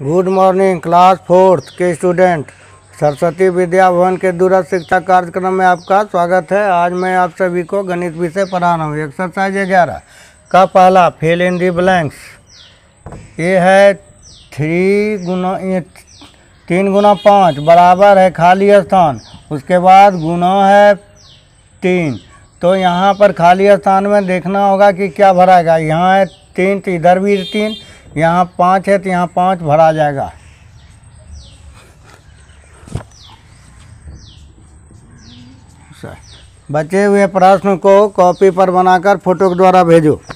Good morning class 4th के student. Saraswati Vidya Bhavan के दूरस्थ शिक्षा कार्यक्रम में आपका स्वागत है। आज मैं आप सभी को गणित विषय पढ़ा रहा हूँ। एक्सरसाइज 11 का पहला फिल इन दी ब्लैंक्स। ये है 3 गुना 5 बराबर है खाली स्थान, उसके बाद गुना है 3। तो यहाँ पर खाली स्थान में देखना होगा कि क्या भराएगा। यहाँ है 3 तो इधर भी 3, यहाँ 5 है तो यहाँ 5 भरा जाएगा। बचे हुए प्रश्न को कॉपी पर बनाकर फोटो के द्वारा भेजो।